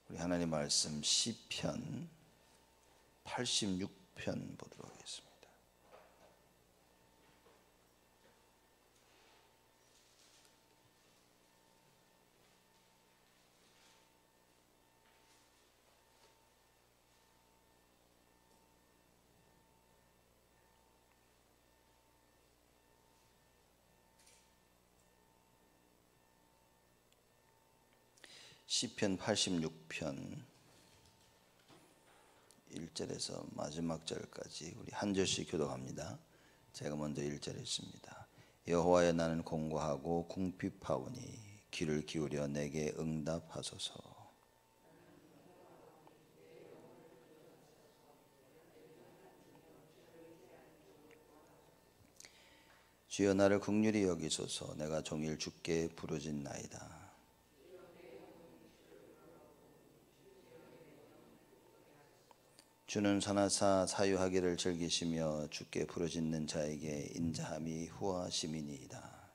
우리 하나님 말씀 시편 86편 보도록 하겠습니다. 시편 86편 1절에서 마지막 절까지 우리 한 절씩 교독합니다. 제가 먼저 1절 읽습니다. 여호와여 나는 공고하고 궁핍하오니 귀를 기울여 내게 응답하소서. 주여 나를 긍휼히 여기소서. 내가 종일 주께 부르짖나이다. 주는 선하사 사유하기를 즐기시며 주께 부르짖는 자에게 인자함이 후하심이니이다.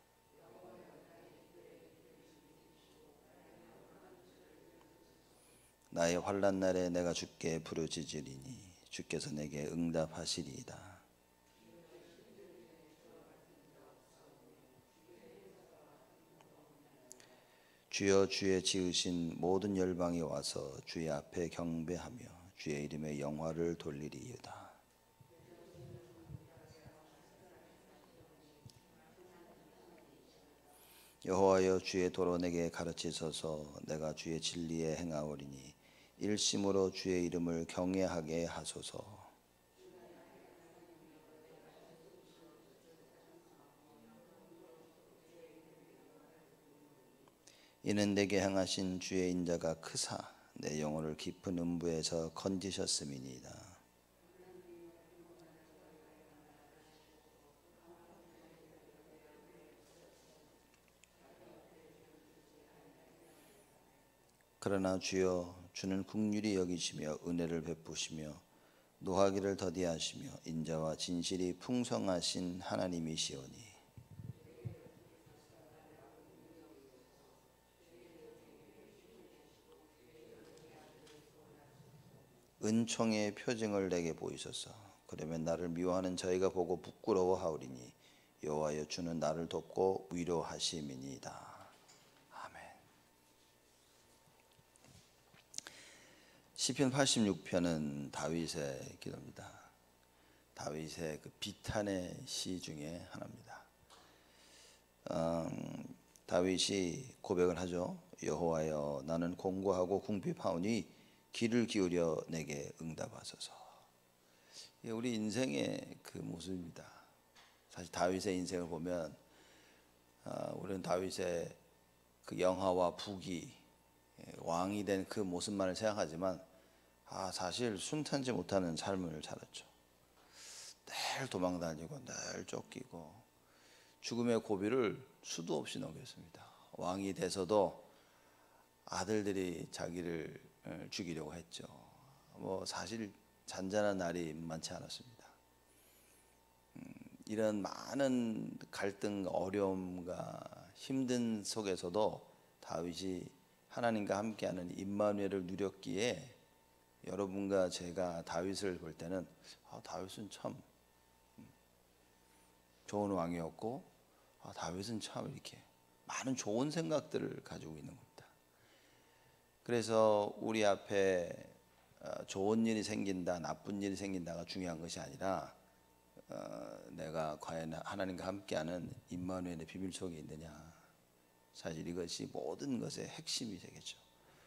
나의 환난 날에 내가 주께 부르짖으리니 주께서 내게 응답하시리이다. 주여 주의 지으신 모든 열방이 와서 주의 앞에 경배하며 주의 이름의 영화를 돌리리이다. 여호와여 주의 도로 내게 가르치소서. 내가 주의 진리에 행하오리니 일심으로 주의 이름을 경외하게 하소서. 이는 내게 행하신 주의 인자가 크사 내 영혼을 깊은 음부에서 건지셨음이니이다. 그러나 주여 주는 긍휼히 여기시며 은혜를 베푸시며 노하기를 더디하시며 인자와 진실이 풍성하신 하나님이시오니 은총의 표징을 내게 보이소서. 그러면 나를 미워하는 저희가 보고 부끄러워하오리니 여호와여 주는 나를 돕고 위로하심이니이다. 아멘. 시편 86편은 다윗의 기도입니다. 다윗의 그 비탄의 시 중에 하나입니다. 다윗이 고백을 하죠. 여호와여 나는 공고하고 궁핍하오니 귀를 기울여 내게 응답하소서. 이게 우리 인생의 그 모습입니다. 사실 다윗의 인생을 보면 우리는 다윗의 그 영화와 부귀, 왕이 된 그 모습만을 생각하지만 사실 순탄치 못하는 삶을 살았죠. 늘 도망다니고 늘 쫓기고 죽음의 고비를 수도 없이 넘겼습니다. 왕이 돼서도 아들들이 자기를 죽이려고 했죠. 사실 잔잔한 날이 많지 않았습니다. 이런 많은 갈등, 어려움과 힘든 속에서도 다윗이 하나님과 함께하는 임마누엘을 누렸기에 여러분과 제가 다윗을 볼 때는 다윗은 참 좋은 왕이었고 다윗은 참 이렇게 많은 좋은 생각들을 가지고 있는 겁니다. 그래서 우리 앞에 좋은 일이 생긴다, 나쁜 일이 생긴다가 중요한 것이 아니라 내가 과연 하나님과 함께하는 임마누엘의 비밀 속에 있느냐. 사실 이것이 모든 것의 핵심이 되겠죠.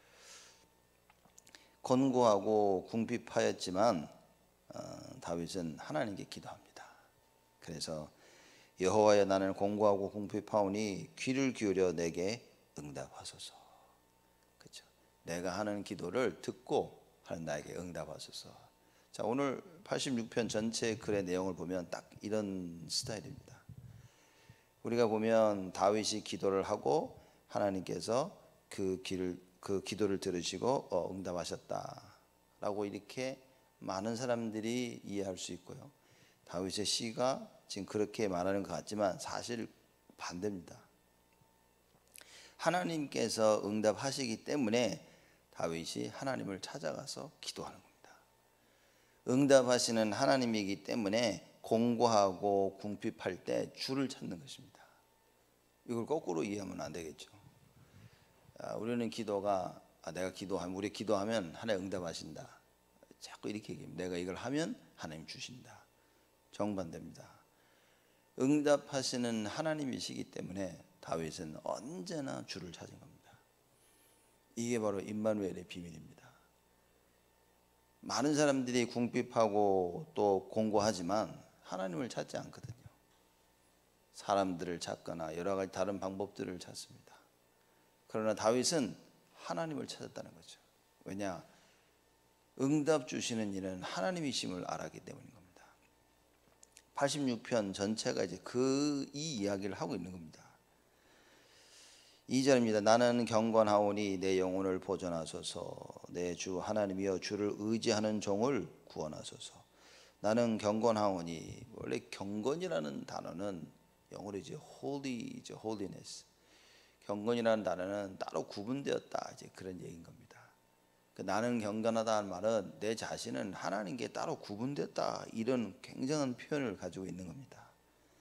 권고하고 궁핍하였지만 다윗은 하나님께 기도합니다. 그래서 여호와여 나는 권고하고 궁핍하오니 귀를 기울여 내게 응답하소서. 내가 하는 기도를 듣고 하는 나에게 응답하소서. 자, 오늘 86편 전체 글의 내용을 보면 딱 이런 스타일입니다. 우리가 보면 다윗이 기도를 하고 하나님께서 그 기도를 들으시고 응답하셨다라고 이렇게 많은 사람들이 이해할 수 있고요. 다윗의 시가 지금 그렇게 말하는 것 같지만 사실 반대입니다. 하나님께서 응답하시기 때문에 다윗이 하나님을 찾아가서 기도하는 겁니다. 응답하시는 하나님이기 때문에 공고하고 궁핍할 때 주를 찾는 것입니다. 이걸 거꾸로 이해하면 안 되겠죠. 우리는 기도가 내가 기도하면 우리 기도하면 하나님 응답하신다. 자꾸 이렇게 얘기합니다. 내가 이걸 하면 하나님 주신다. 정반대입니다. 응답하시는 하나님이시기 때문에 다윗은 언제나 주를 찾은 겁니다. 이게 바로 임마누엘의 비밀입니다. 많은 사람들이 궁핍하고 또 공고하지만 하나님을 찾지 않거든요. 사람들을 찾거나 여러 가지 다른 방법들을 찾습니다. 그러나 다윗은 하나님을 찾았다는 거죠. 왜냐? 응답 주시는 이는 하나님이심을 알았기 때문인 겁니다. 86편 전체가 이제 이 이야기를 하고 있는 겁니다. 2절입니다. 나는 경건하오니 내 영혼을 보존하소서. 내 주 하나님이여 주를 의지하는 종을 구원하소서. 나는 경건하오니, 원래 경건이라는 단어는 영어로 이제 holy죠, holiness. 경건이라는 단어는 따로 구분되었다, 이제 그런 얘기인 겁니다. 나는 경건하다는 말은 내 자신은 하나님께 따로 구분됐다, 이런 굉장한 표현을 가지고 있는 겁니다.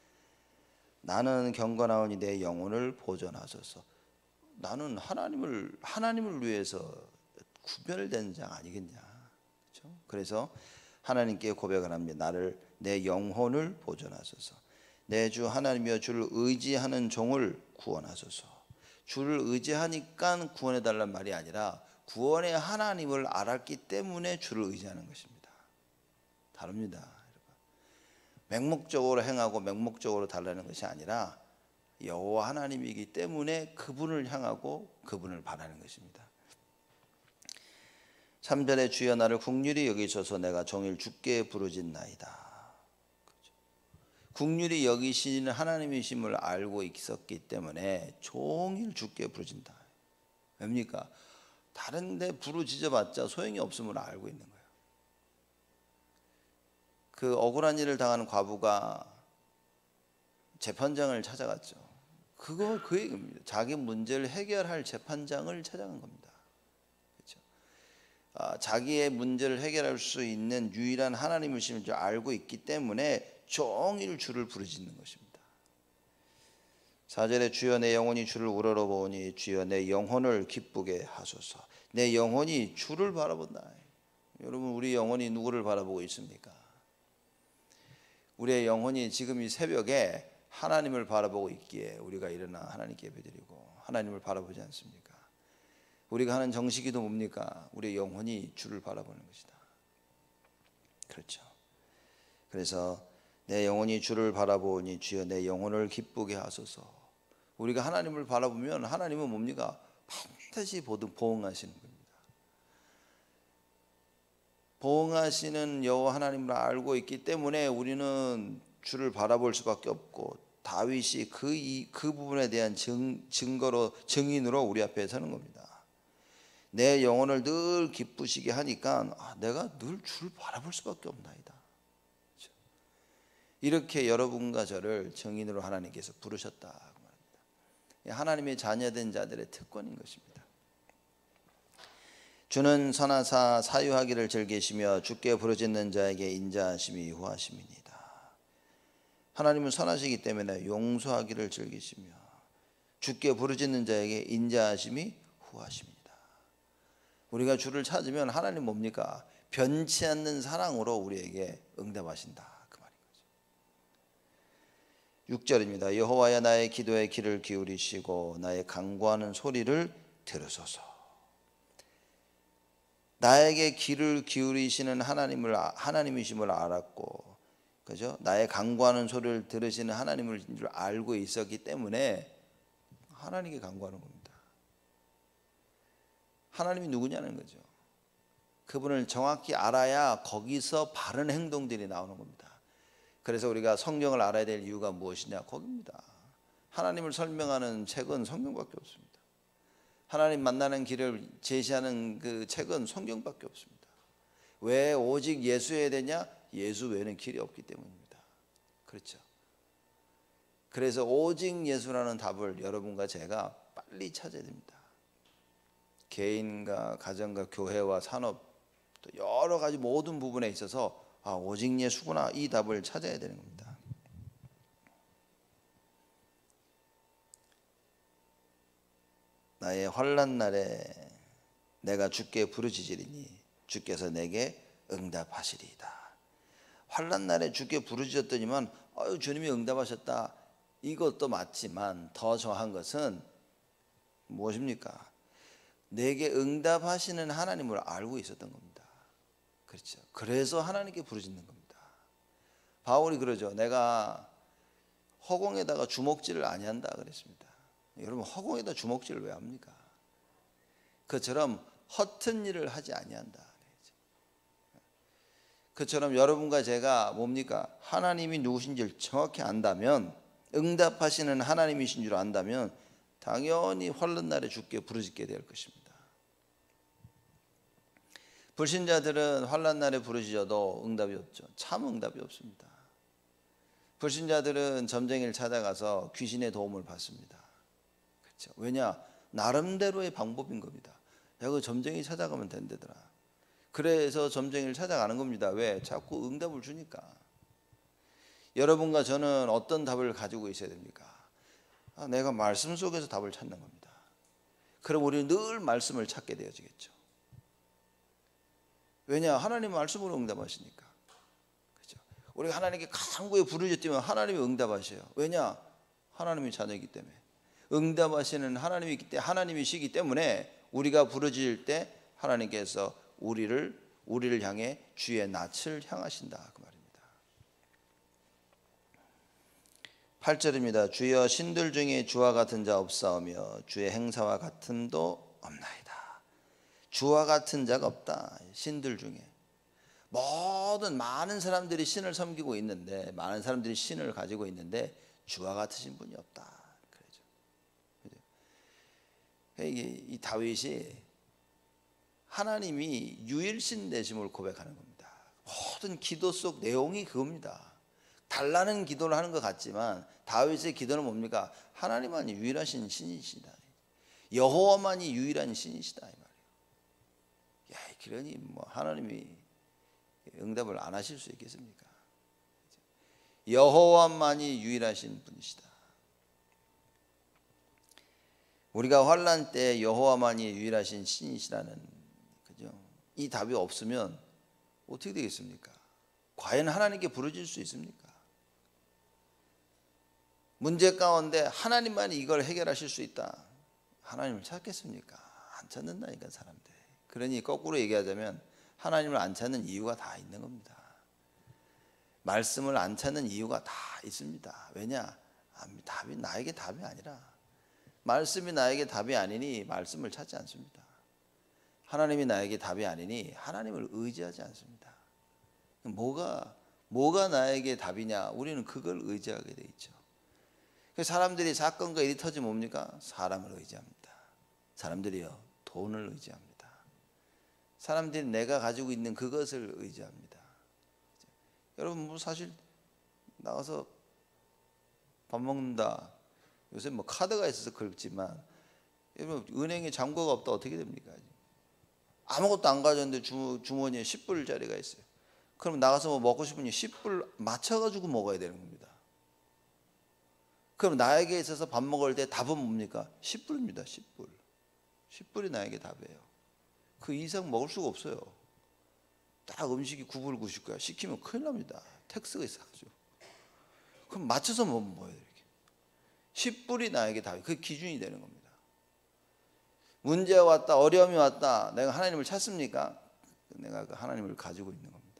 나는 경건하오니 내 영혼을 보존하소서. 나는 하나님을 위해서 구별된 자 아니겠냐, 그렇죠? 그래서 하나님께 고백을 합니다. 내 영혼을 보존하소서. 내 주 하나님이여 주를 의지하는 종을 구원하소서. 주를 의지하니까 구원해달란 말이 아니라 구원의 하나님을 알았기 때문에 주를 의지하는 것입니다. 다릅니다, 여러분. 맹목적으로 행하고 맹목적으로 달라는 것이 아니라 여호와 하나님이기 때문에 그분을 향하고 그분을 바라는 것입니다. 3절에 주여 나를 긍휼히 여기소서. 내가 종일 주께 부르짖나이다. 긍휼히 여기시는 하나님이심을 알고 있었기 때문에 종일 주께 부르짖다. 왜입니까? 다른 데 부르짖어봤자 소용이 없음을 알고 있는 거예요. 그 억울한 일을 당하는 과부가 재판장을 찾아갔죠. 그거 그 얘기입니다. 자기 문제를 해결할 재판장을 찾아간 겁니다. 그렇죠? 자기의 문제를 해결할 수 있는 유일한 하나님이심을 줄 알고 있기 때문에 종일 주를 부르짖는 것입니다. 4절에 주여 내 영혼이 주를 우러러보니 주여 내 영혼을 기쁘게 하소서. 내 영혼이 주를 바라본다. 여러분, 우리 영혼이 누구를 바라보고 있습니까? 우리의 영혼이 지금 이 새벽에 하나님을 바라보고 있기에 우리가 일어나 하나님께 예배드리고 하나님을 바라보지 않습니까? 우리가 하는 정식기도 뭡니까? 우리의 영혼이 주를 바라보는 것이다. 그렇죠. 그래서 내 영혼이 주를 바라보니 주여 내 영혼을 기쁘게 하소서. 우리가 하나님을 바라보면 하나님은 뭡니까? 반드시 보응하시는 겁니다. 보응하시는 여호와 하나님을 알고 있기 때문에 우리는 주를 바라볼 수밖에 없고, 다윗이 그 부분에 대한 증인으로 우리 앞에 서는 겁니다. 내 영혼을 늘 기쁘시게 하니까 내가 늘 주를 바라볼 수밖에 없나이다. 그렇죠? 이렇게 여러분과 저를 증인으로 하나님께서 부르셨다 말합니다. 하나님의 자녀된 자들의 특권인 것입니다. 주는 선하사 사유하기를 즐기시며 주께 부르짖는 자에게 인자하심이 후하심이니이다. 하나님은 선하시기 때문에 용서하기를 즐기시며 주께 부르짖는 자에게 인자하심이 후하심이다. 우리가 주를 찾으면 하나님 뭡니까? 변치 않는 사랑으로 우리에게 응답하신다, 그 말인 거죠. 6절입니다. 여호와여 나의 기도에 귀를 기울이시고 나의 간구하는 소리를 들으소서. 나에게 귀를 기울이시는 하나님이심을 알았고, 그죠? 나의 간구하는 소리를 들으시는 하나님을 줄 알고 있었기 때문에 하나님께 간구하는 겁니다. 하나님이 누구냐는 거죠. 그분을 정확히 알아야 거기서 바른 행동들이 나오는 겁니다. 그래서 우리가 성경을 알아야 될 이유가 무엇이냐? 거기입니다. 하나님을 설명하는 책은 성경밖에 없습니다. 하나님 만나는 길을 제시하는 그 책은 성경밖에 없습니다. 왜 오직 예수여야 되냐? 예수 외에는 길이 없기 때문입니다. 그렇죠. 그래서 오직 예수라는 답을 여러분과 제가 빨리 찾아야 됩니다. 개인과 가정과 교회와 산업 또 여러 가지 모든 부분에 있어서 오직 예수구나, 이 답을 찾아야 되는 겁니다. 나의 환난 날에 내가 주께 부르짖으리니 주께서 내게 응답하시리이다. 환난 날에 주께 부르짖었더니만 주님이 응답하셨다, 이것도 맞지만 더 정확한 것은 무엇입니까? 내게 응답하시는 하나님을 알고 있었던 겁니다. 그렇죠. 그래서 하나님께 부르짖는 겁니다. 바울이 그러죠. 내가 허공에다가 주먹질을 아니한다 그랬습니다. 여러분, 허공에다 주먹질을 왜 합니까? 그처럼 허튼 일을 하지 아니한다. 그처럼 여러분과 제가 뭡니까? 하나님이 누구신지를 정확히 안다면, 응답하시는 하나님이신 줄 안다면 당연히 환난 날에 주께 부르짖게 될 것입니다. 불신자들은 환난 날에 부르짖어도 응답이 없죠. 참 응답이 없습니다. 불신자들은 점쟁이를 찾아가서 귀신의 도움을 받습니다. 그렇죠. 왜냐? 나름대로의 방법인 겁니다. 야, 그 점쟁이 찾아가면 된다더라. 그래서 점쟁이를 찾아가는 겁니다. 왜? 자꾸 응답을 주니까. 여러분과 저는 어떤 답을 가지고 있어야 됩니까? 내가 말씀 속에서 답을 찾는 겁니다. 그럼 우리는 늘 말씀을 찾게 되어지겠죠. 왜냐? 하나님 말씀으로 응답하시니까. 그렇죠? 우리가 하나님께 간구에 부르짖으면 하나님이 응답하셔요. 왜냐? 하나님이 자녀이기 때문에. 응답하시는 하나님이시기 때문에 우리가 부르짖을 때 하나님께서 우리를 향해 주의 낯을 향하신다, 그 말입니다. 8절입니다. 주여, 신들 중에 주와 같은 자 없사오며 주의 행사와 같음도 없나이다. 주와 같은 자가 없다. 신들 중에 많은 사람들이 신을 섬기고 있는데, 많은 사람들이 신을 가지고 있는데 주와 같으신 분이 없다. 그렇죠. 이 다윗이 하나님이 유일신 되심을 고백하는 겁니다. 모든 기도 속 내용이 그겁니다. 달라는 기도를 하는 것 같지만 다윗의 기도는 뭡니까? 하나님만이 유일하신 신이시다. 여호와만이 유일한 신이시다, 이 말이에요. 야, 그러니 하나님이 응답을 안 하실 수 있겠습니까? 여호와만이 유일하신 분이시다. 우리가 환난 때 여호와만이 유일하신 신이시라는, 이 답이 없으면 어떻게 되겠습니까? 과연 하나님께 부르짖을 수 있습니까? 문제 가운데 하나님만이 이걸 해결하실 수 있다, 하나님을 찾겠습니까? 안 찾는다니까, 사람들. 그러니 거꾸로 얘기하자면 하나님을 안 찾는 이유가 다 있는 겁니다. 말씀을 안 찾는 이유가 다 있습니다. 왜냐? 나에게 답이 아니라, 말씀이 나에게 답이 아니니 말씀을 찾지 않습니다. 하나님이 나에게 답이 아니니 하나님을 의지하지 않습니다. 뭐가 나에게 답이냐? 우리는 그걸 의지하게 돼 있죠. 사람들이 사건과 일이 터지면 뭡니까? 사람을 의지합니다. 사람들이요, 돈을 의지합니다. 사람들이 내가 가지고 있는 그것을 의지합니다. 여러분, 사실 나가서 밥 먹는다, 요새 카드가 있어서 그렇지만, 여러분, 은행에 잔고가 없다 어떻게 됩니까? 아무것도 안 가졌는데 주머니에 10불짜리가 있어요. 그럼 나가서 먹고 싶으니 10불 맞춰가지고 먹어야 되는 겁니다. 그럼 나에게 있어서 밥 먹을 때 답은 뭡니까? 10불입니다. 10불. 10불이 나에게 답이에요. 그 이상 먹을 수가 없어요. 딱 음식이 9불 99야. 시키면 큰일 납니다. 텍스가 있어가지고. 그럼 맞춰서 먹어야 돼요. 10불이 나에게 답이, 그 기준이 되는 겁니다. 문제가 왔다, 어려움이 왔다, 내가 하나님을 찾습니까? 내가 그 하나님을 가지고 있는 겁니다.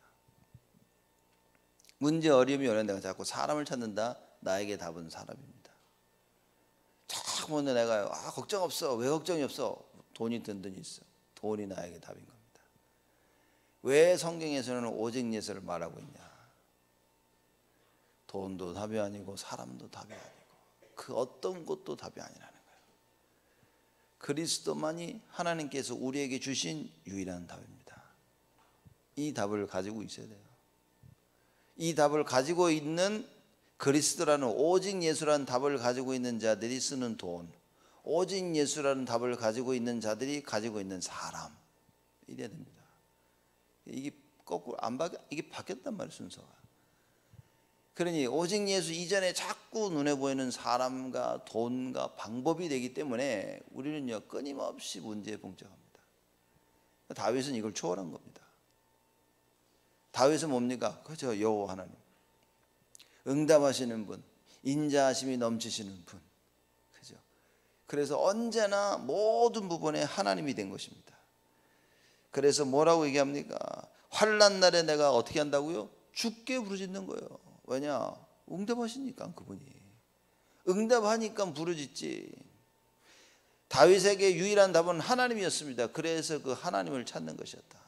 문제, 어려움이 오면 내가 자꾸 사람을 찾는다, 나에게 답은 사람입니다. 자꾸 보면 내가 걱정 없어. 왜 걱정이 없어? 돈이 든든히 있어. 돈이 나에게 답인 겁니다. 왜 성경에서는 오직 예수를 말하고 있냐? 돈도 답이 아니고 사람도 답이 아니고 그 어떤 것도 답이 아니라는 거예요. 그리스도만이 하나님께서 우리에게 주신 유일한 답입니다. 이 답을 가지고 있어야 돼요. 이 답을 가지고 있는, 그리스도라는 오직 예수라는 답을 가지고 있는 자들이 쓰는 돈, 오직 예수라는 답을 가지고 있는 자들이 가지고 있는 사람, 이래야 됩니다. 이게 거꾸로 이게 바뀌었단 말이에요, 순서가. 그러니 오직 예수 이전에 자꾸 눈에 보이는 사람과 돈과 방법이 되기 때문에 우리는요 끊임없이 문제에 봉착합니다. 다윗은 이걸 초월한 겁니다. 다윗은 뭡니까? 그죠, 여호와 하나님, 응답하시는 분, 인자하심이 넘치시는 분, 그죠? 그래서 언제나 모든 부분에 하나님이 된 것입니다. 그래서 뭐라고 얘기합니까? 환난 날에 내가 어떻게 한다고요? 주께 부르짖는 거예요. 왜냐? 응답하시니까. 그분이 응답하니까 부르짖지. 다윗에게 유일한 답은 하나님이었습니다. 그래서 그 하나님을 찾는 것이었다.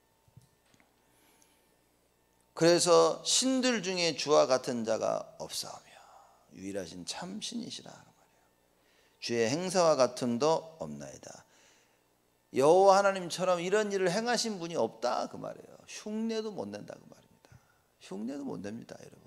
그래서 신들 중에 주와 같은 자가 없사오며 유일하신 참 신이시라 말이에요. 주의 행사와 같음도 없나이다. 여호와 하나님처럼 이런 일을 행하신 분이 없다 그 말이에요. 흉내도 못 낸다 그 말입니다. 흉내도 못 냅니다, 여러분.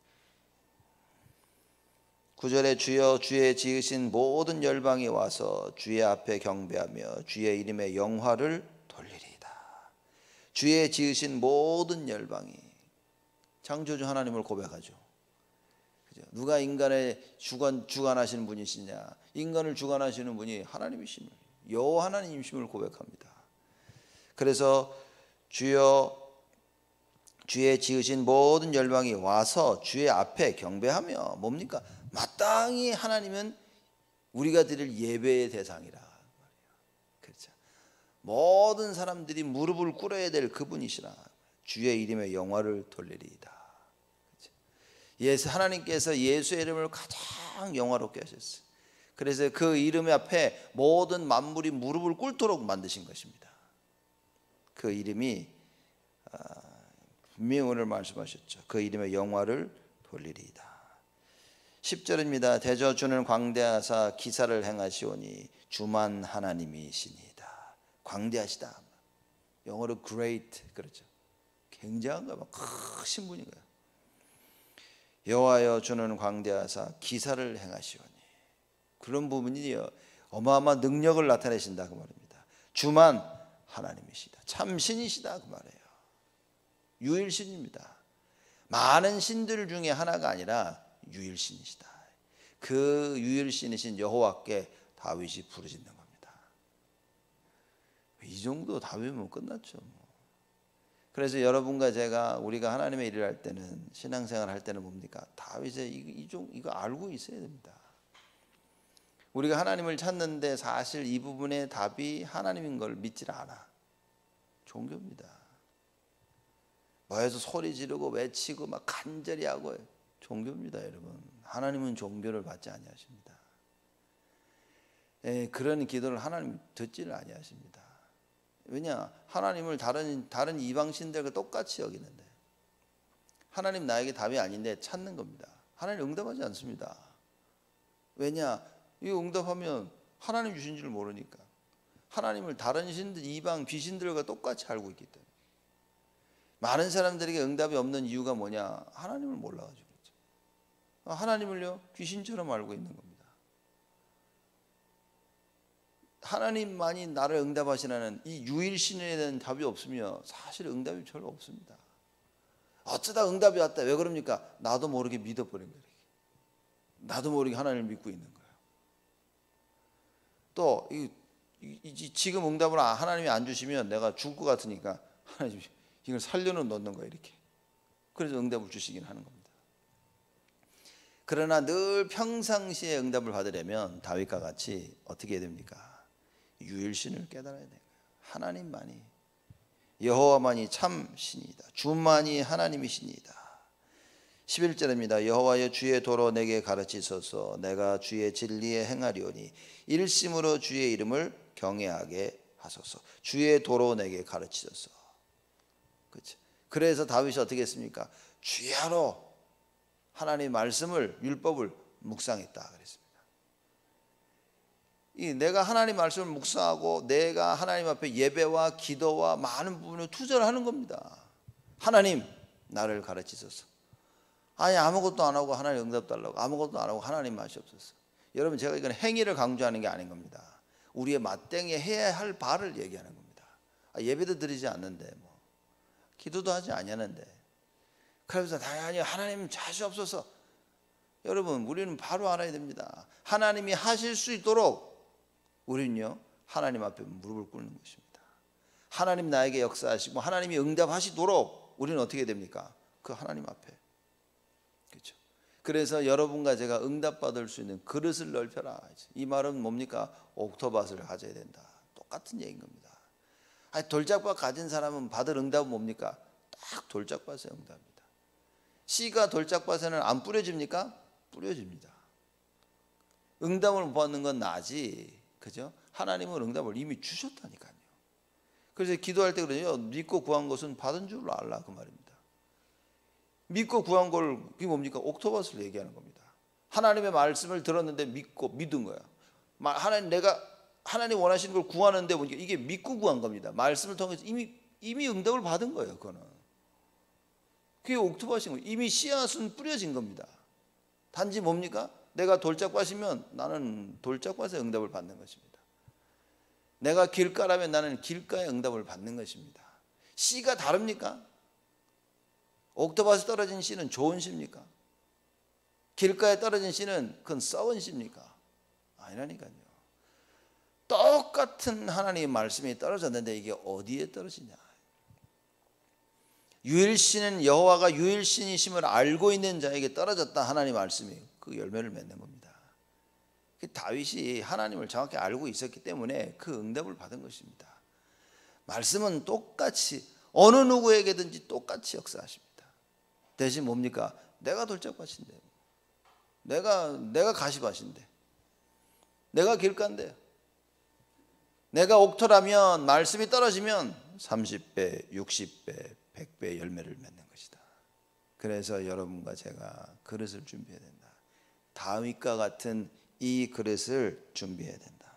9절에 주여 주의 지으신 모든 열방이 와서 주의 앞에 경배하며 주의 이름의 영화를 돌리리이다. 주의 지으신 모든 열방이, 창조주 하나님을 고백하죠. 그죠? 누가 인간의 주관하시는 분이시냐? 인간을 주관하시는 분이 하나님이심을, 여호와 하나님이심을 고백합니다. 그래서 주여 주의 지으신 모든 열방이 와서 주의 앞에 경배하며, 뭡니까? 마땅히 하나님은 우리가 드릴 예배의 대상이라 말이에요. 그렇죠? 모든 사람들이 무릎을 꿇어야 될 그분이시라. 주의 이름의 영화를 돌리리이다. 그렇죠? 예수, 하나님께서 예수의 이름을 가장 영화롭게 하셨어요. 그래서 그 이름 앞에 모든 만물이 무릎을 꿇도록 만드신 것입니다. 그 이름이 분명히 오늘 말씀하셨죠. 그 이름의 영화를 돌리리이다. 10절입니다. 대저 주는 광대하사 기사를 행하시오니 주만 하나님이시니이다. 광대하시다. 영어로 great, 그렇죠. 굉장한 거야. 크신 분인 거야. 여호와여 주는 광대하사 기사를 행하시오니, 그런 부분이요 어마어마한 능력을 나타내신다 그 말입니다. 주만 하나님이시다. 참 신이시다 그 말이에요. 유일신입니다. 많은 신들 중에 하나가 아니라 유일신이시다. 그 유일신이신 여호와께 다윗이 부르짖는 겁니다. 이 정도 다윗이면 끝났죠. 그래서 여러분과 제가, 우리가 하나님의 일을 할 때는, 신앙생활 할 때는 뭡니까? 다윗의 이거 알고 있어야 됩니다. 우리가 하나님을 찾는데 사실 이 부분의 답이 하나님인 걸 믿질 않아. 종교입니다. 뭐해서 소리 지르고 외치고 막 간절히 하고 종교입니다, 여러분. 하나님은 종교를 받지 아니하십니다. 그런 기도를 하나님 듣지를 아니하십니다. 왜냐? 하나님을 다른 이방신들과 똑같이 여기는데, 하나님 나에게 답이 아닌데 찾는 겁니다. 하나님 응답하지 않습니다. 왜냐? 이거 응답하면 하나님 주신 줄 모르니까. 하나님을 다른 신들, 이방 귀신들과 똑같이 알고 있기 때문에. 많은 사람들에게 응답이 없는 이유가 뭐냐? 하나님을 몰라가지고 그렇죠. 하나님을요 귀신처럼 알고 있는 겁니다. 하나님만이 나를 응답하시라는 이 유일신에 대한 답이 없으면 사실 응답이 별로 없습니다. 어쩌다 응답이 왔다. 왜 그럽니까? 나도 모르게 믿어버린 거예요. 나도 모르게 하나님을 믿고 있는 거예요. 또 지금 응답을 하나님이 안 주시면 내가 죽을 것 같으니까 하나님이 이걸 살려는 놓는 거예요, 이렇게. 그래서 응답을 주시긴 하는 겁니다. 그러나 늘 평상시에 응답을 받으려면 다윗과 같이 어떻게 해야 됩니까? 유일신을 깨달아야 돼요. 하나님만이, 여호와만이 참 신이다. 주만이 하나님이시니이다. 11절입니다. 여호와여 주의 도로 내게 가르치소서. 내가 주의 진리에 행하리오니 일심으로 주의 이름을 경외하게 하소서. 주의 도로 내게 가르치소서. 그렇죠. 그래서 다윗이 어떻게 했습니까? 주야로 하나님의 말씀을, 율법을 묵상했다 그랬습니다. 내가 하나님 말씀을 묵상하고 내가 하나님 앞에 예배와 기도와 많은 부분을 투자를 하는 겁니다. 하나님 나를 가르치소서. 아니 아무것도 안 하고 하나님 응답 달라고, 아무것도 안 하고 하나님 마시옵소서. 여러분, 제가 이건 행위를 강조하는 게 아닌 겁니다. 우리의 마땅히 해야 할 바를 얘기하는 겁니다. 예배도 드리지 않는데, 기도도 하지 아니하는데, 그래서 당연히 하나님 자시옵소서. 여러분, 우리는 바로 알아야 됩니다. 하나님이 하실 수 있도록 우리는요, 하나님 앞에 무릎을 꿇는 것입니다. 하나님 나에게 역사하시고 하나님이 응답하시도록 우리는 어떻게 됩니까? 그 하나님 앞에. 그렇죠. 그래서 여러분과 제가 응답받을 수 있는 그릇을 넓혀라. 이 말은 뭡니까? 옥토밭을 가져야 된다. 똑같은 얘기인 겁니다. 돌짝밭 가진 사람은 받을 응답은 뭡니까? 딱 돌짝밭의 응답입니다. 씨가 돌짝밭에는 안 뿌려집니까? 뿌려집니다. 응답을 못 받는 건 나지, 그죠? 하나님은 응답을 이미 주셨다니까요. 그래서 기도할 때 그러죠. 믿고 구한 것은 받은 줄로 알라, 그 말입니다. 믿고 구한 걸, 그게 뭡니까? 옥토밭을 얘기하는 겁니다. 하나님의 말씀을 들었는데 믿고 믿은 거야. 하나님 원하시는 걸 구하는데 뭡니까? 이게 믿고 구한 겁니다. 말씀을 통해서 이미 응답을 받은 거예요. 그거는. 그게 옥토밭인 거예요. 이미 씨앗은 뿌려진 겁니다. 단지 뭡니까? 내가 돌짝밭이면 나는 돌짝밭의 응답을 받는 것입니다. 내가 길가라면 나는 길가의 응답을 받는 것입니다. 씨가 다릅니까? 옥토밭에 떨어진 씨는 좋은 씨입니까? 길가에 떨어진 씨는 그건 썩은 씨입니까? 아니라니까요. 똑같은 하나님의 말씀이 떨어졌는데 이게 어디에 떨어지냐? 유일신은 여호와가 유일신이심을 알고 있는 자에게 떨어졌다. 하나님 말씀이 그 열매를 맺는 겁니다. 다윗이 하나님을 정확히 알고 있었기 때문에 그 응답을 받은 것입니다. 말씀은 똑같이 어느 누구에게든지 똑같이 역사하십니다. 대신 뭡니까? 내가 돌짝밭인데, 내가 가시밭인데, 내가 길가인데, 내가 옥토라면 말씀이 떨어지면 30배, 60배, 100배 열매를 맺는 것이다. 그래서 여러분과 제가 그릇을 준비해야 된다. 다윗과 같은 이 그릇을 준비해야 된다.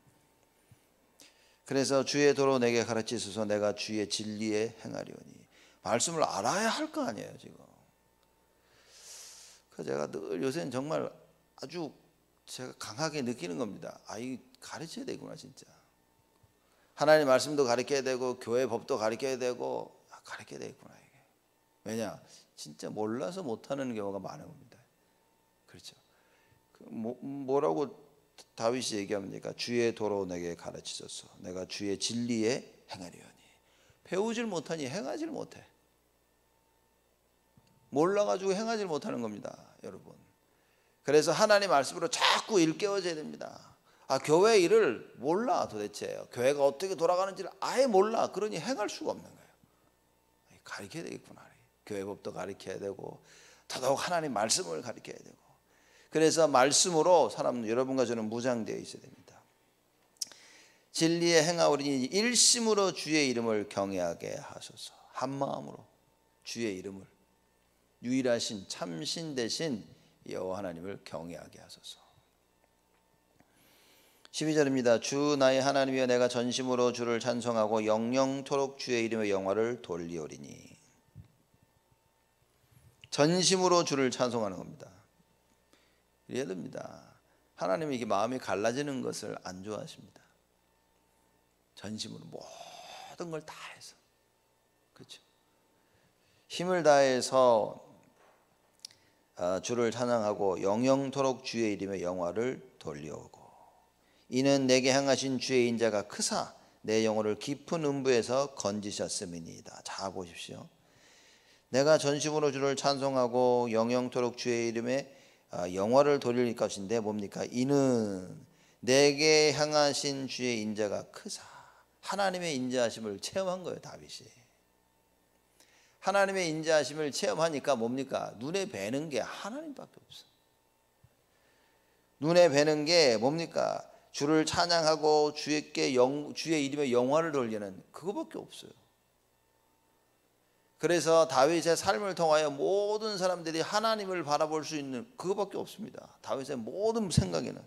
그래서 주의 도로 내게 가르치소서. 내가 주의 진리에 행하리오니. 말씀을 알아야 할 거 아니에요 지금. 그래서 제가 늘 요새는 정말 아주 제가 강하게 느끼는 겁니다. 이 가르쳐야 되구나 진짜. 하나님 말씀도 가르쳐야 되고 교회 법도 가르쳐야 되고 가르쳐야 되겠구나 이게. 왜냐? 진짜 몰라서 못하는 경우가 많은 겁니다. 그렇죠. 뭐라고 다윗이 얘기합니까? 주의 도로 내게 가르치소서. 내가 주의 진리에 행하리오니. 배우질 못하니 행하질 못해. 몰라가지고 행하질 못하는 겁니다, 여러분. 그래서 하나님 말씀으로 자꾸 일깨워져야 됩니다. 교회 일을 몰라 도대체. 교회가 어떻게 돌아가는지를 아예 몰라. 그러니 행할 수가 없는 거예요. 가르쳐야 되겠구나. 교회 법도 가르쳐야 되고 더더욱 하나님 말씀을 가르쳐야 되고. 그래서 말씀으로 여러분과 저는 무장되어 있어야 됩니다. 진리에 행하오리니 일심으로 주의 이름을 경외하게 하소서. 한 마음으로 주의 이름을, 유일하신 참신 되신 여호와 하나님을 경외하게 하소서. 12절입니다. 주 나의 하나님이여 내가 전심으로 주를 찬송하고 영영토록 주의 이름의 영화를 돌리오리니. 전심으로 주를 찬송하는 겁니다. 이래야 됩니다. 하나님이 이게 마음이 갈라지는 것을 안 좋아하십니다. 전심으로 모든 걸 다해서, 그렇죠. 힘을 다해서 주를 찬양하고 영영토록 주의 이름의 영화를 돌려오고. 이는 내게 행하신 주의 인자가 크사 내 영혼을 깊은 음부에서 건지셨음이니이다. 자 보십시오. 내가 전심으로 주를 찬송하고 영영토록 주의 이름에 영화를 돌릴 것인데 뭡니까? 이는 내게 향하신 주의 인자가 크사. 하나님의 인자하심을 체험한 거예요, 다윗이. 하나님의 인자하심을 체험하니까 뭡니까? 눈에 뵈는 게 하나님밖에 없어. 눈에 뵈는 게 뭡니까? 주를 찬양하고 주의 이름의 영화를 돌리는 그거밖에 없어요. 그래서 다윗의 삶을 통하여 모든 사람들이 하나님을 바라볼 수 있는 그거밖에 없습니다. 다윗의 모든 생각에는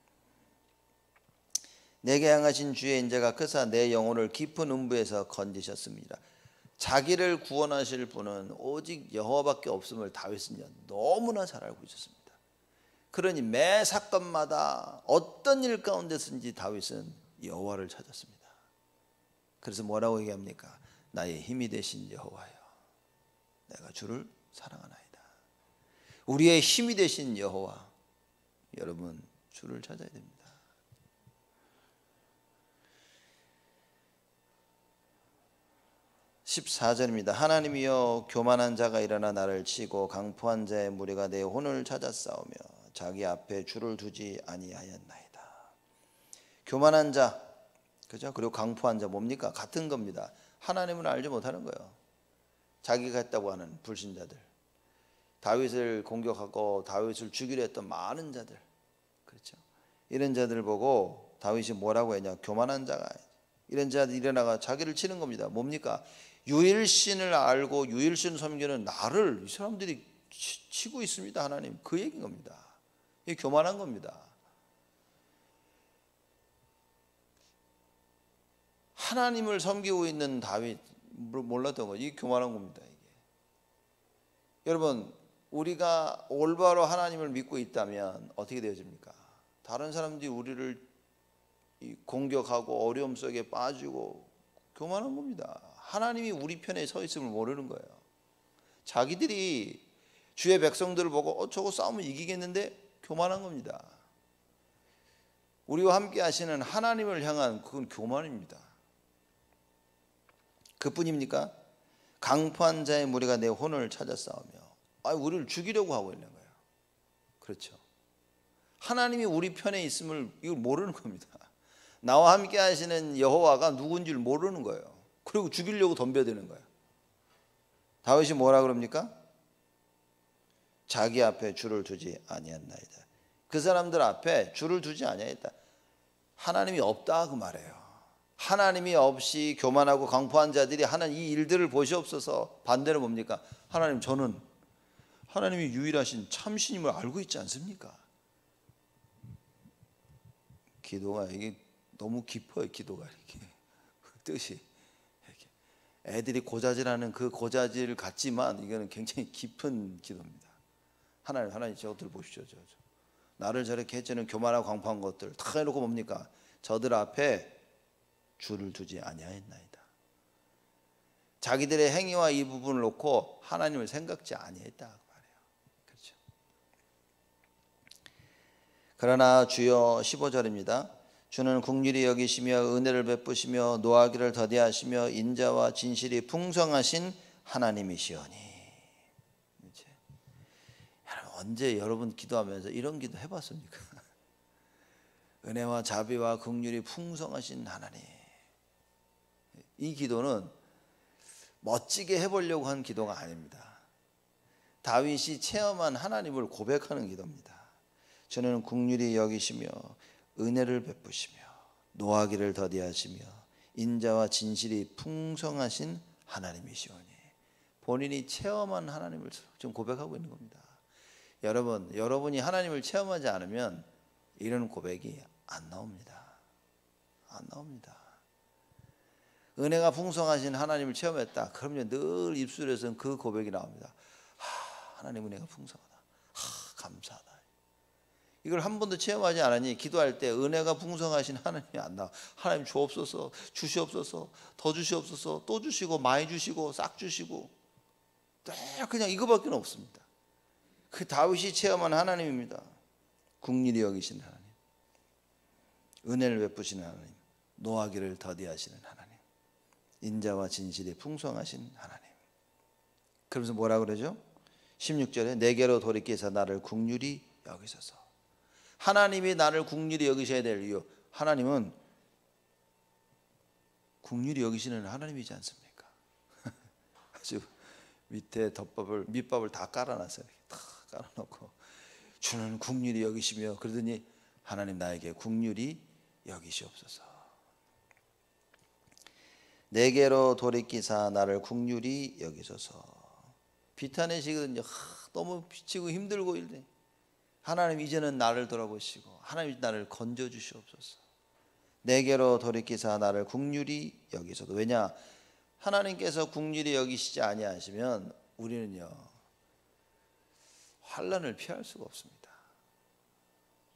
내게 향하신 주의 인자가 크사 내 영혼을 깊은 음부에서 건지셨습니다. 자기를 구원하실 분은 오직 여호와밖에 없음을 다윗은 너무나 잘 알고 있었습니다. 그러니 매 사건마다 어떤 일 가운데서든지 다윗은 여호와를 찾았습니다. 그래서 뭐라고 얘기합니까? 나의 힘이 되신 여호와여, 내가 주를 사랑하나이다. 우리의 힘이 되신 여호와, 여러분 주를 찾아야 됩니다. 14절입니다. 하나님이여, 교만한 자가 일어나 나를 치고 강포한 자의 무리가 내 혼을 찾아 싸우며 자기 앞에 주를 두지 아니하였나이다. 교만한 자, 그죠? 그리고 강포한 자 뭡니까? 같은 겁니다. 하나님을 알지 못하는 거예요. 자기가 했다고 하는 불신자들, 다윗을 공격하고 다윗을 죽이려 했던 많은 자들, 그렇죠? 이런 자들 보고 다윗이 뭐라고 했냐? 교만한 자가, 이런 자들 일어나가 자기를 치는 겁니다. 뭡니까? 유일신을 알고 유일신 섬기는 나를 이 사람들이 치고 있습니다. 하나님, 그 얘기인 겁니다. 이게 교만한 겁니다. 하나님을 섬기고 있는 다윗 몰랐던 거죠. 이게 교만한 겁니다. 이게. 여러분, 우리가 올바로 하나님을 믿고 있다면 어떻게 되어집니까? 다른 사람들이 우리를 공격하고 어려움 속에 빠지고 교만한 겁니다. 하나님이 우리 편에 서 있음을 모르는 거예요. 자기들이 주의 백성들을 보고 저거 싸우면 이기겠는데, 교만한 겁니다. 우리와 함께 하시는 하나님을 향한 그건 교만입니다. 그뿐입니까? 강포한 자의 무리가 내 혼을 찾아 싸우며, 우리를 죽이려고 하고 있는 거예요. 그렇죠? 하나님이 우리 편에 있음을 이걸 모르는 겁니다. 나와 함께 하시는 여호와가 누군지를 모르는 거예요. 그리고 죽이려고 덤벼드는 거예요. 다윗이 뭐라 그럽니까? 자기 앞에 주를 두지 아니했나이다. 그 사람들 앞에 주를 두지 아니했다. 하나님이 없다 그 말이에요. 하나님이 없이 교만하고 강포한 자들이 하는 이 일들을 보시옵소서. 반대로 뭡니까? 하나님, 저는 하나님이 유일하신 참신임을 알고 있지 않습니까? 기도가 이게 너무 깊어요. 기도가 이렇게 뜻이 이렇게. 애들이 고자질하는 그 고자질 같지만 이거는 굉장히 깊은 기도입니다. 하나님 저것들 보십시오. 나를 저렇게 해주는 교만하고 광포한 것들 다 해놓고 뭡니까? 저들 앞에 주를 두지 아니하였나이다. 자기들의 행위와 이 부분을 놓고 하나님을 생각지 아니했다 그 말이에요. 그렇죠? 그러나 주여, 15절입니다. 주는 긍휼히 여기시며 은혜를 베푸시며 노하기를 더디하시며 인자와 진실이 풍성하신 하나님이시오니. 언제 여러분 기도하면서 이런 기도 해봤습니까? 은혜와 자비와 긍휼이 풍성하신 하나님. 이 기도는 멋지게 해보려고 한 기도가 아닙니다. 다윗이 체험한 하나님을 고백하는 기도입니다. 저는 긍휼히 여기시며 은혜를 베푸시며 노하기를 더디하시며 인자와 진실이 풍성하신 하나님이시오니. 본인이 체험한 하나님을 지금 고백하고 있는 겁니다. 여러분이 하나님을 체험하지 않으면 이런 고백이 안 나옵니다. 안 나옵니다. 은혜가 풍성하신 하나님을 체험했다. 그러면 늘 입술에서는 그 고백이 나옵니다. 하나님 은혜가 풍성하다. 감사하다. 이걸 한 번도 체험하지 않으니 기도할 때 은혜가 풍성하신 하나님이 안 나와. 하나님 주옵소서, 주시옵소서, 더 주시옵소서, 또 주시고 많이 주시고 싹 주시고, 그냥 이거밖에 없습니다. 그 다윗이 체험한 하나님입니다. 긍휼히 여기시는 하나님, 은혜를 베푸시는 하나님, 노하기를 더디하시는 하나님, 인자와 진실이 풍성하신 하나님. 그러면서 뭐라 그러죠? 16절에 내게로 돌이켜서 나를 긍휼히 여기소서. 하나님이 나를 긍휼히 여기셔야 될 이유, 하나님은 긍휼히 여기시는 하나님이지 않습니까? 아주 밑에 밑밥을 다 깔아놨어요. 다 깔아놓고 주는 긍휼히 여기시며, 그러더니 하나님 나에게 긍휼히 여기시옵소서. 내게로 돌이키사 나를 긍휼히 여기소서. 비탄해지거든요. 너무 비치고 힘들고 이래. 하나님 이제는 나를 돌아보시고 하나님 나를 건져 주시옵소서. 내게로 돌이키사 나를 긍휼히 여기소서. 왜냐? 하나님께서 긍휼히 여기시지 아니하시면 우리는요 환난을 피할 수가 없습니다.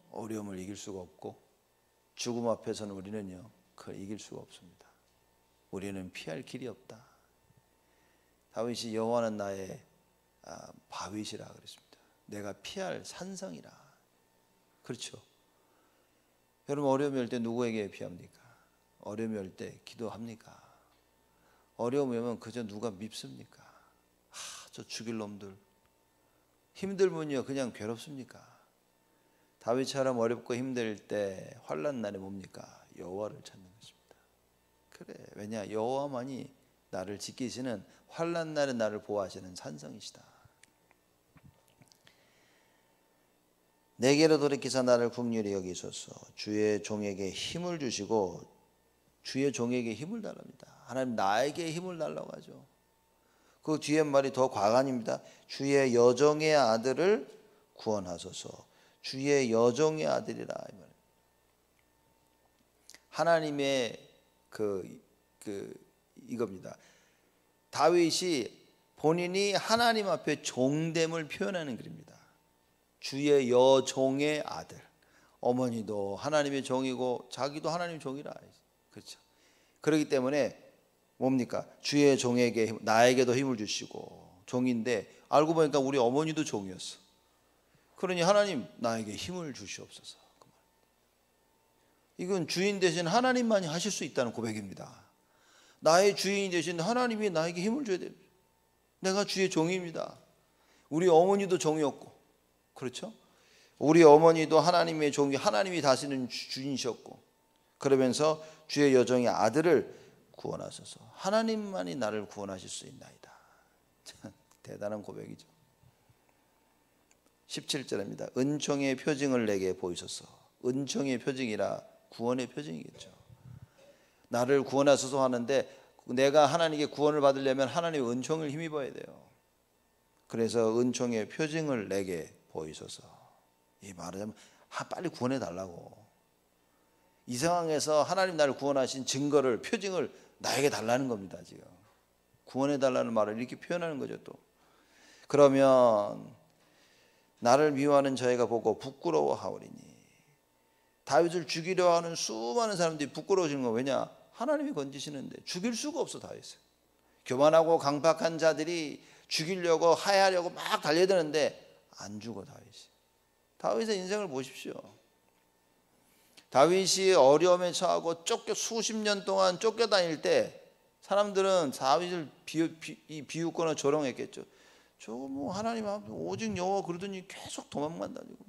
어려움을 이길 수가 없고 죽음 앞에서는 우리는요 그걸 이길 수가 없습니다. 우리는 피할 길이 없다. 다윗이 여호와는 나의 바위시라 그랬습니다. 내가 피할 산성이라. 그렇죠. 여러분 어려움이 올 때 누구에게 피합니까? 어려움이 올 때 기도합니까? 어려움이 오면 그저 누가 밉습니까? 저 죽일 놈들. 힘들면요 그냥 괴롭습니까? 다윗처럼 어렵고 힘들 때 환난 날에 뭡니까? 여호와를 찾는 것입니다. 그래, 왜냐? 여호와만이 나를 지키시는, 환난 날에 나를 보호하시는 산성이시다. 내게로 돌이키사 나를 긍휼히 여기소서. 주의 종에게 힘을 주시고, 주의 종에게 힘을 달랍니다. 하나님 나에게 힘을 달라고 하죠. 그 뒤에 말이 더 과간입니다. 주의 여종의 아들을 구원하소서. 주의 여종의 아들이라. 하나님의 이겁니다. 다윗이 본인이 하나님 앞에 종됨을 표현하는 글입니다. 주의 여종의 아들. 어머니도 하나님의 종이고 자기도 하나님의 종이라. 그렇죠. 그렇기 때문에 뭡니까? 주의 종에게 나에게도 힘을 주시고 종인데 알고 보니까 우리 어머니도 종이었어. 그러니 하나님 나에게 힘을 주시옵소서. 이건 주인 대신 하나님만이 하실 수 있다는 고백입니다. 나의 주인이 되신 하나님이 나에게 힘을 줘야 됩니다. 내가 주의 종입니다. 우리 어머니도 종이었고, 그렇죠? 우리 어머니도 하나님의 종이, 하나님이 다스리는 주인이셨고, 그러면서 주의 여종의 아들을 구원하소서. 하나님만이 나를 구원하실 수 있나이다. 참 대단한 고백이죠. 17절입니다. 은총의 표징을 내게 보이소서. 은총의 표징이라 구원의 표징이겠죠. 나를 구원하소서 하는데 내가 하나님께 구원을 받으려면 하나님의 은총을 힘입어야 돼요. 그래서 은총의 표징을 내게 보이소서. 이 말하자면 빨리 구원해 달라고. 이 상황에서 하나님 나를 구원하신 증거를, 표징을 나에게 달라는 겁니다. 지금 구원해 달라는 말을 이렇게 표현하는 거죠. 또 그러면 나를 미워하는 저희가 보고 부끄러워하오리니. 다윗을 죽이려 하는 수많은 사람들이 부끄러워지는 거. 왜냐? 하나님이 건지시는데 죽일 수가 없어. 다윗을. 교만하고 강박한 자들이 죽이려고 하야하려고 막 달려드는데 안 죽어. 다윗의 인생을 보십시오. 다윗이 어려움에 처하고 수십 년 동안 쫓겨다닐 때 사람들은 다윗을 비웃거나 조롱했겠죠. 저거 뭐 하나님 앞에 오직 여호와 그러더니 계속 도망만 다니고.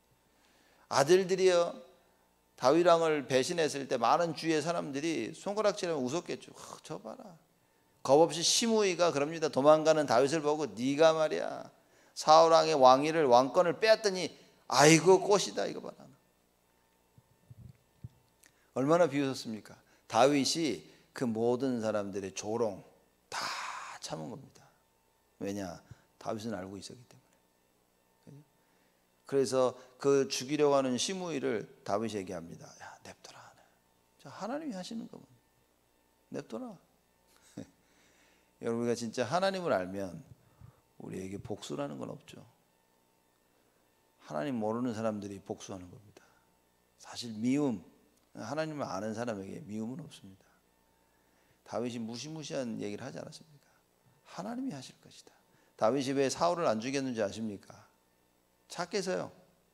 아들들이요 다윗 왕을 배신했을 때 많은 주위의 사람들이 손가락질하며 웃었겠죠. 저 봐라. 겁없이 시므이가 그럽니다. 도망가는 다윗을 보고 네가 말이야 사울 왕의 왕권을 빼앗더니 아이고 꽃이다 이거 봐라. 얼마나 비웃었습니까? 다윗이 그 모든 사람들의 조롱 다 참은 겁니다. 왜냐? 다윗은 알고 있었기 때문에. 그래서 그 죽이려고 하는 시므이를 다윗이 얘기합니다. 야, 냅둬라. 하나님이 하시는 거면 냅둬라. 여러분, 우리가 진짜 하나님을 알면 우리에게 복수라는 건 없죠. 하나님 모르는 사람들이 복수하는 겁니다. 사실 미움, 하나님을 아는 사람에게 미움은 없습니다. 다윗이 무시무시한 얘기를 하지 않았습니까? 하나님이 하실 것이다. 다윗이 왜 사울을 안 죽였는지 아십니까? 착해서요.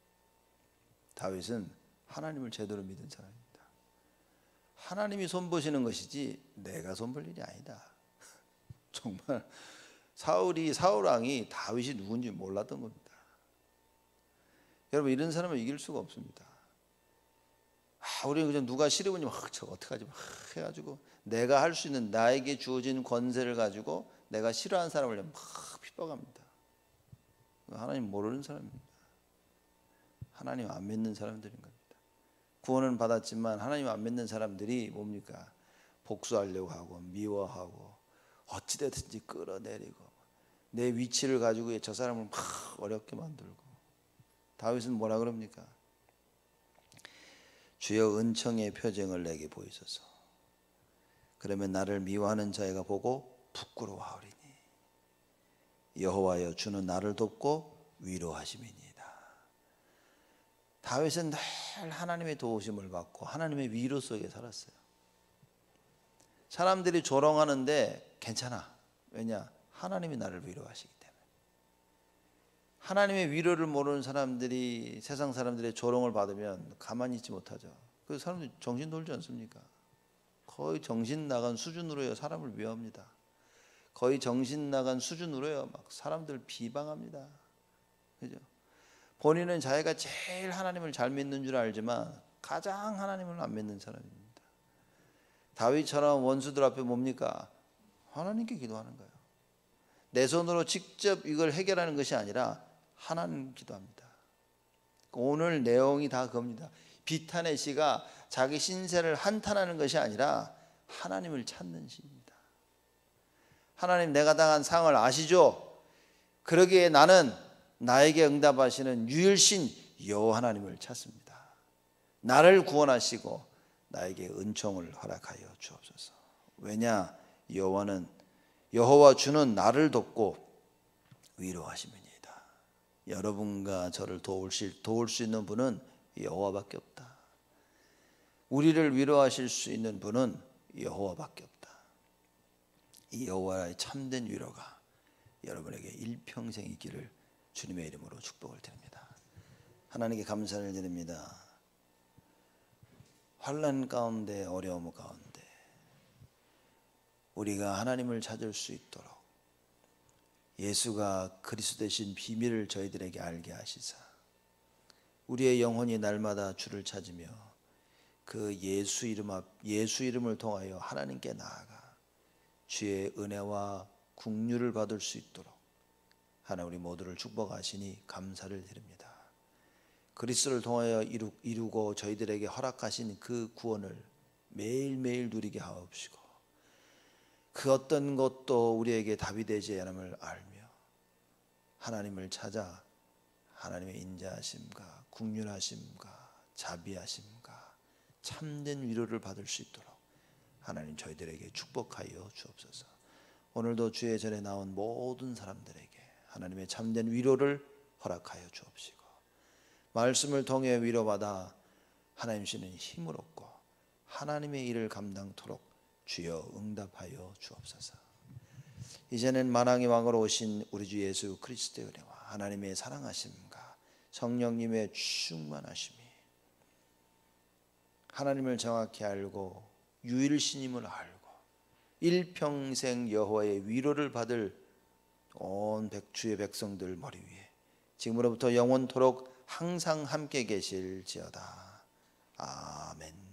다윗은 하나님을 제대로 믿은 사람입니다. 하나님이 손보시는 것이지 내가 손볼 일이 아니다. 정말 사울 왕이 다윗이 누군지 몰랐던 겁니다. 여러분, 이런 사람을 이길 수가 없습니다. 우리는 그냥 누가 싫으면 저거 어떡하지 해가지고 내가 할 수 있는 나에게 주어진 권세를 가지고 내가 싫어하는 사람을 막 핍박합니다. 하나님 모르는 사람입니다. 하나님 안 믿는 사람들인 겁니다. 구원은 받았지만 하나님 안 믿는 사람들이 뭡니까? 복수하려고 하고 미워하고 어찌됐든지 끌어내리고 내 위치를 가지고 저 사람을 막 어렵게 만들고. 다윗은 뭐라 그럽니까? 주여 은총의 표징을 내게 보이소서. 그러면 나를 미워하는 자애가 보고 부끄러워하오리니. 여호와여 주는 나를 돕고 위로하심이니이다. 다윗은 늘 하나님의 도우심을 받고 하나님의 위로 속에 살았어요. 사람들이 조롱하는데 괜찮아. 왜냐? 하나님이 나를 위로하시기 때문에. 하나님의 위로를 모르는 사람들이 세상 사람들의 조롱을 받으면 가만히 있지 못하죠. 그 사람들이 정신 돌지 않습니까? 거의 정신 나간 수준으로요 사람을 위협합니다. 거의 정신 나간 수준으로요 막 사람들 비방합니다. 그죠? 본인은 자기가 제일 하나님을 잘 믿는 줄 알지만 가장 하나님을 안 믿는 사람입니다. 다윗처럼 원수들 앞에 뭡니까? 하나님께 기도하는 거예요. 내 손으로 직접 이걸 해결하는 것이 아니라 하나님 기도합니다. 오늘 내용이 다 그겁니다. 비탄의 시가 자기 신세를 한탄하는 것이 아니라 하나님을 찾는 시입니다. 하나님, 내가 당한 상을 아시죠? 그러기에 나는 나에게 응답하시는 유일신 여호와 하나님을 찾습니다. 나를 구원하시고 나에게 은총을 허락하여 주옵소서. 왜냐? 여호와 주는 나를 돕고 위로하심이니이다. 여러분과 저를 도울 수 있는 분은 여호와밖에 없다. 우리를 위로하실 수 있는 분은 여호와밖에 없다. 이 여호와의 참된 위로가 여러분에게 일평생 있기를 주님의 이름으로 축복을 드립니다. 하나님께 감사를 드립니다. 환난 가운데, 어려움 가운데 우리가 하나님을 찾을 수 있도록 예수가 그리스도 되신 비밀을 저희들에게 알게 하시사 우리의 영혼이 날마다 주를 찾으며 그 예수 이름을 통하여 하나님께 나아가 주의 은혜와 긍휼을 받을 수 있도록 하나님 우리 모두를 축복하시니 감사를 드립니다. 그리스도를 통하여 이루고 저희들에게 허락하신 그 구원을 매일매일 누리게 하옵시고 그 어떤 것도 우리에게 답이 되지 않음을 알며 하나님을 찾아 하나님의 인자하심과 긍휼하심과 자비하심과 참된 위로를 받을 수 있도록 하나님 저희들에게 축복하여 주옵소서. 오늘도 주의 전에 나온 모든 사람들에게 하나님의 참된 위로를 허락하여 주옵시고 말씀을 통해 위로받아 하나님 주시는 힘을 얻고 하나님의 일을 감당토록 주여 응답하여 주옵소서. 이제는 만왕의 왕으로 오신 우리 주 예수 그리스도의 은혜와 하나님의 사랑하심과 성령님의 충만하심이 하나님을 정확히 알고 유일신임을 알고 일평생 여호와의 위로를 받을 온 주의 백성들 머리 위에 지금으로부터 영원토록 항상 함께 계실지어다. 아멘.